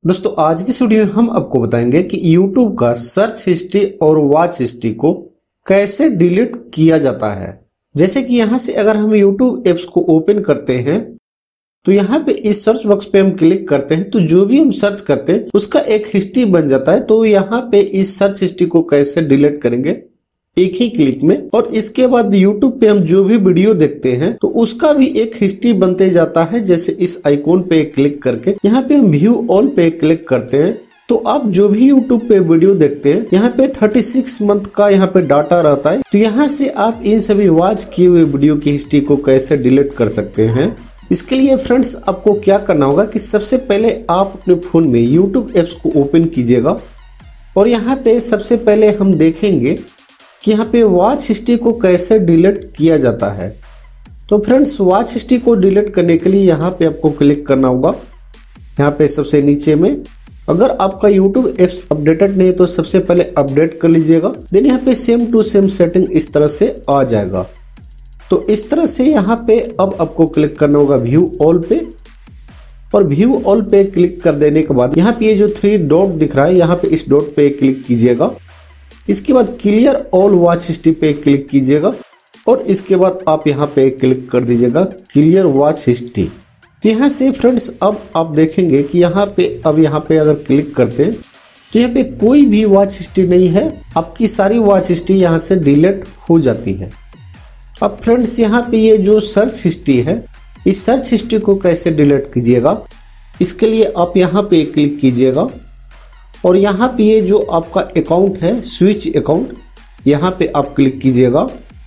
दोस्तों आज की इस वीडियो में हम आपको बताएंगे कि YouTube का सर्च हिस्ट्री और वॉच हिस्ट्री को कैसे डिलीट किया जाता है। जैसे कि यहाँ से अगर हम YouTube एप्स को ओपन करते हैं तो यहाँ पे इस सर्च बॉक्स पे हम क्लिक करते हैं तो जो भी हम सर्च करते हैं उसका एक हिस्ट्री बन जाता है। तो यहाँ पे इस सर्च हिस्ट्री को कैसे डिलीट करेंगे एक ही क्लिक में, और इसके बाद YouTube पे हम जो भी वीडियो देखते हैं तो उसका भी एक हिस्ट्री बनते जाता है। जैसे इस आइकॉन पे क्लिक करके यहाँ पे हम व्यू ऑल पे क्लिक करते हैं तो आप जो भी YouTube पे वीडियो देखते हैं यहाँ पे 36 मंथ का यहाँ पे डाटा रहता है। तो यहाँ से आप इन सभी वॉच किए हुए वीडियो की हिस्ट्री को कैसे डिलीट कर सकते हैं। इसके लिए फ्रेंड्स आपको क्या करना होगा कि सबसे पहले आप अपने फोन में YouTube एप्स को ओपन कीजिएगा और यहाँ पे सबसे पहले हम देखेंगे कि यहाँ पे वॉच हिस्ट्री को कैसे डिलीट किया जाता है। तो फ्रेंड्स वॉच हिस्ट्री को डिलीट करने के लिए यहाँ पे आपको क्लिक करना होगा। यहाँ पे सबसे नीचे में अगर आपका YouTube एप्स अपडेटेड नहीं है तो सबसे पहले अपडेट कर लीजिएगा। देन यहाँ पे सेम टू सेम सेटिंग इस तरह से आ जाएगा। तो इस तरह से यहाँ पे अब आपको क्लिक करना होगा व्यू ऑल पे, और व्यू ऑल पे क्लिक कर देने के बाद यहाँ पे ये जो 3 डॉट दिख रहा है यहाँ पे इस डॉट पे क्लिक कीजिएगा। इसके बाद क्लियर ऑल वॉच हिस्ट्री पे क्लिक कीजिएगा और इसके बाद आप यहाँ पे क्लिक कर दीजिएगा क्लियर वॉच हिस्ट्री। तो यहाँ से फ्रेंड्स अब आप देखेंगे कि यहाँ पे अगर क्लिक करते हैं तो यहाँ पे कोई भी वॉच हिस्ट्री नहीं है, आपकी सारी वॉच हिस्ट्री यहाँ से डिलीट हो जाती है। अब फ्रेंड्स यहाँ पे ये जो सर्च हिस्ट्री है इस सर्च हिस्ट्री को कैसे डिलीट कीजिएगा, इसके लिए आप यहाँ पे क्लिक कीजिएगा और यहाँ पे ये जो आपका अकाउंट है स्विच अकाउंट यहाँ पे आप क्लिक कीजिएगा।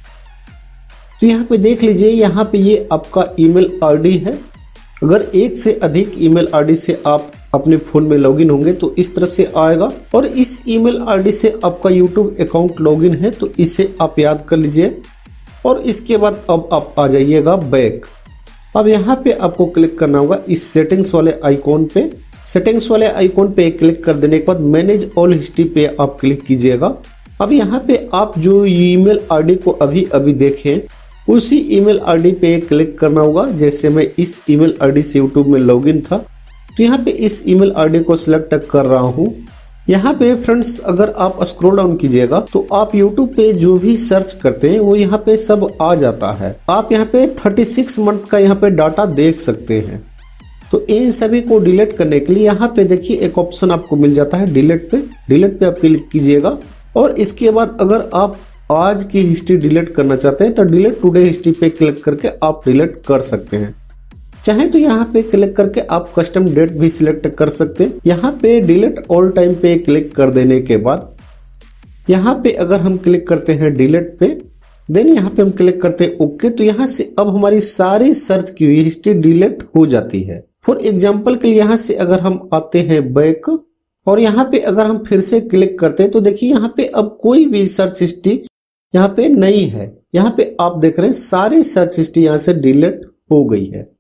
तो यहाँ पे देख लीजिए यहाँ पे ये आपका ईमेल आईडी है। अगर एक से अधिक ईमेल आईडी से आप अपने फ़ोन में लॉगिन होंगे तो इस तरह से आएगा, और इस ईमेल आईडी से आपका YouTube अकाउंट लॉगिन है तो इसे आप याद कर लीजिए। और इसके बाद अब आप आ जाइएगा बैक। अब यहाँ पे आपको क्लिक करना होगा इस सेटिंग्स वाले आइकॉन पे। सेटिंग्स वाले आइकॉन पे क्लिक कर देने के बाद मैनेज ऑल हिस्ट्री पे आप क्लिक कीजिएगा। अब यहाँ पे आप जो ईमेल आईडी को अभी देखें उसी ईमेल आईडी पे क्लिक करना होगा। जैसे मैं इस ईमेल आईडी से YouTube में लॉगिन था तो यहाँ पे इस ईमेल आईडी को सिलेक्ट कर रहा हूँ। यहाँ पे फ्रेंड्स अगर आप स्क्रॉल डाउन कीजिएगा तो आप YouTube पे जो भी सर्च करते हैं वो यहाँ पे सब आ जाता है। आप यहाँ पे 36 मंथ का यहाँ पे डाटा देख सकते हैं। तो इन सभी को डिलीट करने के लिए यहाँ पे देखिए एक ऑप्शन आपको मिल जाता है डिलीट पे आप क्लिक कीजिएगा। और इसके बाद अगर आप आज की हिस्ट्री डिलीट करना चाहते हैं तो डिलीट टुडे हिस्ट्री पे क्लिक करके आप डिलीट कर सकते हैं। चाहे तो यहाँ पे क्लिक करके आप कस्टम डेट भी सिलेक्ट कर सकते हैं। यहाँ पे डिलीट ऑल टाइम पे क्लिक कर देने के बाद यहाँ पे अगर हम क्लिक करते हैं डिलीट पे, देन यहाँ पे हम क्लिक करते हैं ओके, तो यहाँ से अब हमारी सारी सर्च की हुई हिस्ट्री डिलीट हो जाती है। फॉर एग्जाम्पल के लिए यहाँ से अगर हम आते हैं बैक और यहाँ पे अगर हम फिर से क्लिक करते हैं तो देखिए यहाँ पे अब कोई भी सर्च हिस्ट्री यहाँ पे नहीं है। यहाँ पे आप देख रहे हैं सारी सर्च हिस्ट्री यहाँ से डिलीट हो गई है।